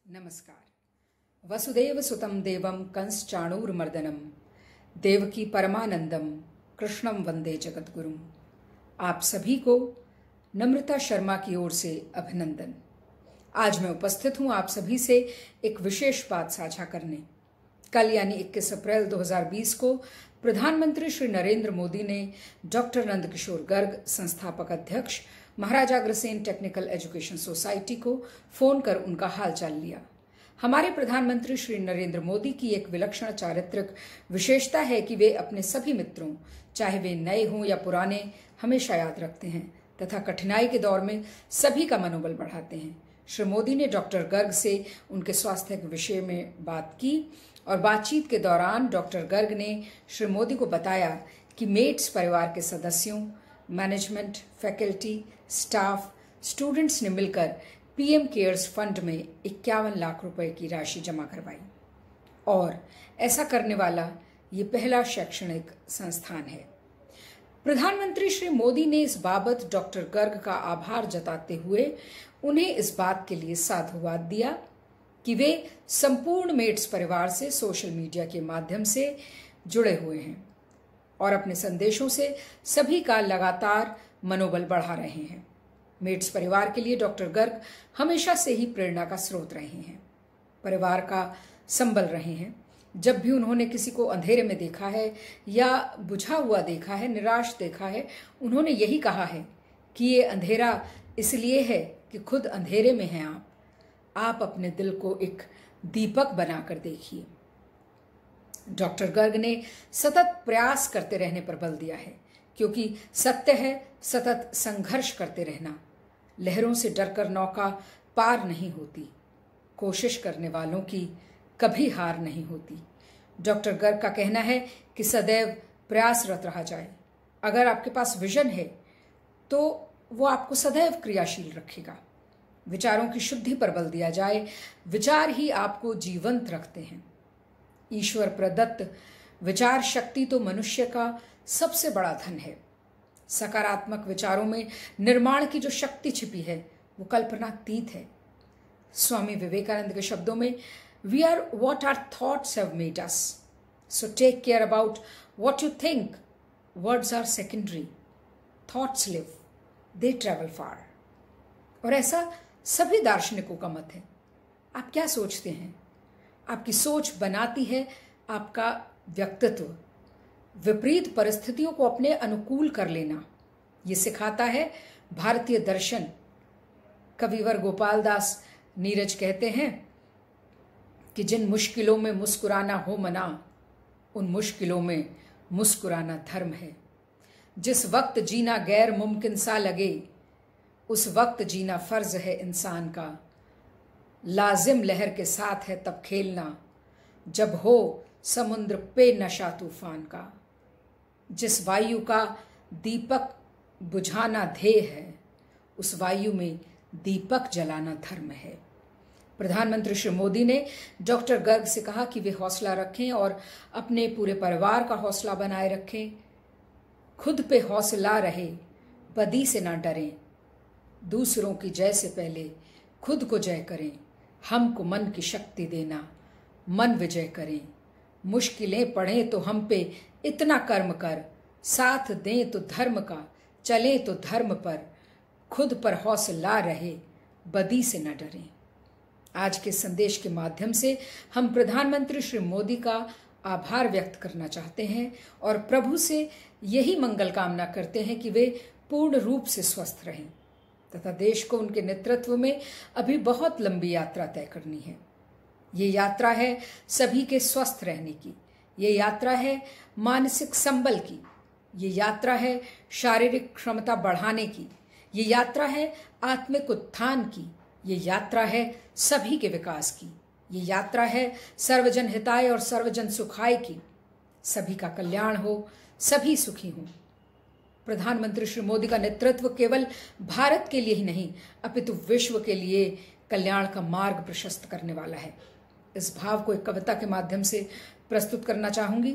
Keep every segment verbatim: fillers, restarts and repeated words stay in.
नमस्कार। वसुदेव सुतं देवं कंसचाणूरमर्दनम देवकी परमानंदम कृष्णम वंदे जगद्गुरुम। आप सभी को नम्रता शर्मा की ओर से अभिनंदन। आज मैं उपस्थित हूं आप सभी से एक विशेष बात साझा करने। कल यानी इक्कीस अप्रैल दो हज़ार बीस को प्रधानमंत्री श्री नरेंद्र मोदी ने डॉक्टर नंदकिशोर गर्ग, संस्थापक अध्यक्ष Maharaja Agrasen technical education society को फोन कर उनका हालचाल लिया। हमारे प्रधानमंत्री श्री नरेंद्र मोदी की एक विलक्षण चारित्रिक विशेषता है कि वे अपने सभी मित्रों, चाहे वे नए हों या पुराने, हमेशा याद रखते हैं तथा कठिनाई के दौर में सभी का मनोबल बढ़ाते हैं। श्री मोदी ने डॉक्टर गर्ग से उनके स्वास्थ्य के विषय में बात की और बातचीत के दौरान डॉक्टर गर्ग ने श्री मोदी को बताया कि मेट्स परिवार के सदस्यों, मैनेजमेंट, फैकल्टी, स्टाफ, स्टूडेंट्स ने मिलकर पीएम केयर्स फंड में इक्यावन लाख रुपए की राशि जमा करवाई और ऐसा करने वाला ये पहला शैक्षणिक संस्थान है। प्रधानमंत्री श्री मोदी ने इस बाबत डॉक्टर गर्ग का आभार जताते हुए उन्हें इस बात के लिए साधुवाद दिया कि वे संपूर्ण मेट्स परिवार से सोशल मीडिया के माध्यम से जुड़े हुए हैं और अपने संदेशों से सभी का लगातार मनोबल बढ़ा रहे हैं। मेट्स परिवार के लिए डॉक्टर गर्ग हमेशा से ही प्रेरणा का स्रोत रहे हैं, परिवार का संबल रहे हैं। जब भी उन्होंने किसी को अंधेरे में देखा है या बुझा हुआ देखा है, निराश देखा है, उन्होंने यही कहा है कि ये अंधेरा इसलिए है कि खुद अंधेरे में हैं आप आप अपने दिल को एक दीपक बनाकर देखिए। डॉक्टर गर्ग ने सतत प्रयास करते रहने पर बल दिया है, क्योंकि सत्य है सतत संघर्ष करते रहना। लहरों से डरकर नौका पार नहीं होती, कोशिश करने वालों की कभी हार नहीं होती। डॉक्टर गर्ग का कहना है कि सदैव प्रयासरत रहा जाए। अगर आपके पास विजन है तो वो आपको सदैव क्रियाशील रखेगा। विचारों की शुद्धि पर बल दिया जाए। विचार ही आपको जीवंत रखते हैं। ईश्वर प्रदत्त विचार शक्ति तो मनुष्य का सबसे बड़ा धन है। सकारात्मक विचारों में निर्माण की जो शक्ति छिपी है वो कल्पनातीत है। स्वामी विवेकानंद के शब्दों में, we are what our thoughts have made us, so take care about what you think, words are secondary, thoughts live, they travel far. और ऐसा सभी दार्शनिकों का मत है। आप क्या सोचते हैं? आपकी सोच बनाती है आपका व्यक्तित्व। विपरीत परिस्थितियों को अपने अनुकूल कर लेना ये सिखाता है भारतीय दर्शन। कविवर गोपाल दास नीरज कहते हैं कि जिन मुश्किलों में मुस्कुराना हो मना, उन मुश्किलों में मुस्कुराना धर्म है। जिस वक्त जीना गैर मुमकिन सा लगे, उस वक्त जीना फर्ज है इंसान का। लाजिम लहर के साथ है तब खेलना, जब हो समुद्र पे नशा तूफान का। जिस वायु का दीपक बुझाना ध्येय है, उस वायु में दीपक जलाना धर्म है। प्रधानमंत्री श्री मोदी ने डॉक्टर गर्ग से कहा कि वे हौसला रखें और अपने पूरे परिवार का हौसला बनाए रखें। खुद पे हौसला रहे, बदी से ना डरें। दूसरों की जय से पहले खुद को जय करें। हमको मन की शक्ति देना, मन विजय करें। मुश्किलें पड़ें तो हम पे इतना कर्म कर, साथ दें तो धर्म का, चलें तो धर्म पर। खुद पर हौसला रहे, बदी से न डरें। आज के संदेश के माध्यम से हम प्रधानमंत्री श्री मोदी का आभार व्यक्त करना चाहते हैं और प्रभु से यही मंगल कामना करते हैं कि वे पूर्ण रूप से स्वस्थ रहें तथा देश को उनके नेतृत्व में अभी बहुत लंबी यात्रा तय करनी है। ये यात्रा है सभी के स्वस्थ रहने की, ये यात्रा है मानसिक संबल की, ये यात्रा है शारीरिक क्षमता बढ़ाने की, ये यात्रा है आत्मिक उत्थान की, ये यात्रा है सभी के विकास की, ये यात्रा है सर्वजन हिताय और सर्वजन सुखाय की। सभी का कल्याण हो, सभी सुखी हों। प्रधानमंत्री श्री मोदी का नेतृत्व केवल भारत के लिए ही नहीं अपितु विश्व के लिए कल्याण का मार्ग प्रशस्त करने वाला है। इस भाव को एक कविता के माध्यम से प्रस्तुत करना चाहूंगी।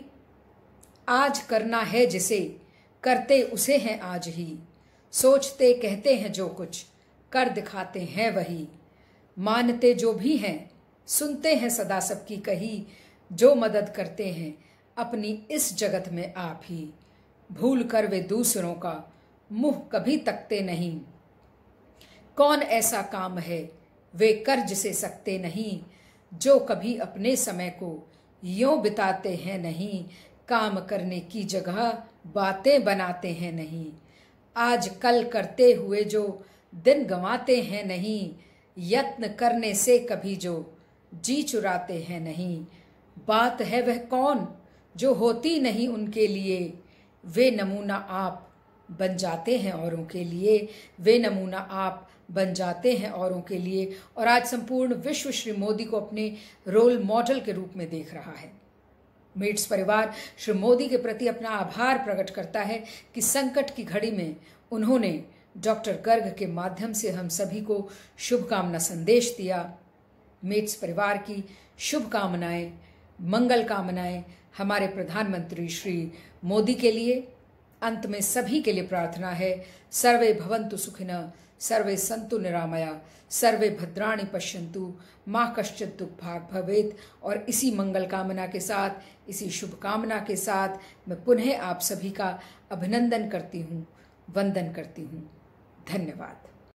आज करना है जिसे, करते उसे हैं आज ही। सोचते कहते हैं जो कुछ, कर दिखाते हैं वही। मानते जो भी हैं सुनते हैं सदा सबकी कही, जो मदद करते हैं अपनी इस जगत में आप ही। भूल कर वे दूसरों का मुंह कभी तकते नहीं, कौन ऐसा काम है वे कर जिसे सकते नहीं, जो कभी अपने समय को यों बिताते हैं नहीं, काम करने की जगह बातें बनाते हैं नहीं। आज कल करते हुए जो दिन गंवाते हैं नहीं, यत्न करने से कभी जो जी चुराते हैं नहीं। बात है वह कौन जो होती नहीं उनके लिए, वे नमूना आप बन जाते हैं औरों के लिए, वे नमूना आप बन जाते हैं औरों के लिए। और आज संपूर्ण विश्व श्री मोदी को अपने रोल मॉडल के रूप में देख रहा है। मेट्स परिवार श्री मोदी के प्रति अपना आभार प्रकट करता है कि संकट की घड़ी में उन्होंने डॉक्टर गर्ग के माध्यम से हम सभी को शुभकामना संदेश दिया। मेट्स परिवार की शुभकामनाएं, मंगल कामनाएं हमारे प्रधानमंत्री श्री मोदी के लिए। अंत में सभी के लिए प्रार्थना है, सर्वे भवन्तु सुखिनः, सर्वे सन्तु निरामया, सर्वे भद्राणि पश्यन्तु, माँ कश्चित् दुःखभाग् भवेत्। और इसी मंगल कामना के साथ, इसी शुभकामना के साथ मैं पुनः आप सभी का अभिनंदन करती हूँ, वंदन करती हूँ। धन्यवाद।